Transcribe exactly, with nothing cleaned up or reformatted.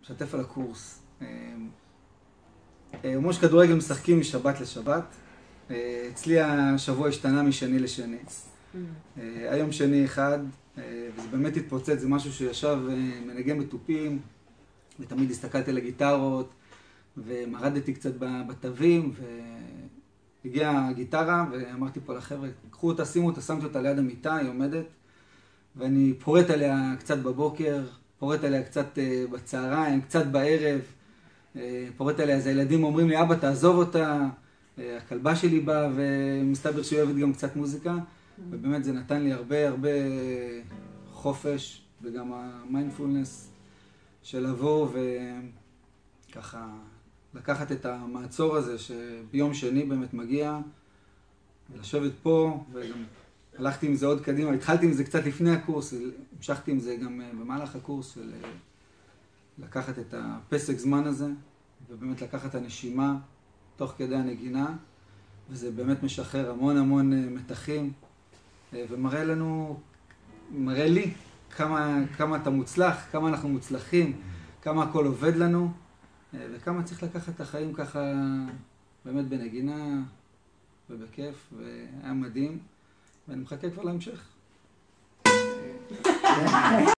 משתף על הקורס. אומרים שכדורגל משחקים משבת לשבת. אצלי השבוע השתנה משני לשני. היום שני אחד, וזה באמת התפוצץ, זה משהו שישב מנגן בתופים, ותמיד הסתכלתי על הגיטרות, ומרדתי קצת בתווים, והגיעה הגיטרה, ואמרתי פה לחבר'ה, קחו אותה, שימו אותה, שמתי אותה ליד המיטה, היא עומדת, ואני פורט עליה קצת בבוקר, פורט עליה קצת בצהריים, קצת בערב, פורט עליה, אז הילדים אומרים לי, אבא תעזוב אותה, הכלבה שלי באה, ומסתבר שהיא אוהבת גם קצת מוזיקה, ובאמת זה נתן לי הרבה הרבה חופש, וגם המיינדפולנס של לבוא וככה לקחת את המעצור הזה שביום שני באמת מגיע, ולשבת פה, וגם הלכתי עם זה עוד קדימה, התחלתי עם זה קצת לפני הקורס, המשכתי עם זה גם במהלך הקורס, של לקחת את הפסק זמן הזה, ובאמת לקחת את הנשימה תוך כדי הנגינה, וזה באמת משחרר המון המון מתחים, ומראה לנו, מראה לי כמה, כמה אתה מוצלח, כמה אנחנו מוצלחים, כמה הכל עובד לנו, וכמה צריך לקחת את החיים ככה באמת בנגינה ובכיף, והיה מדהים, ואני מחכה כבר להמשך.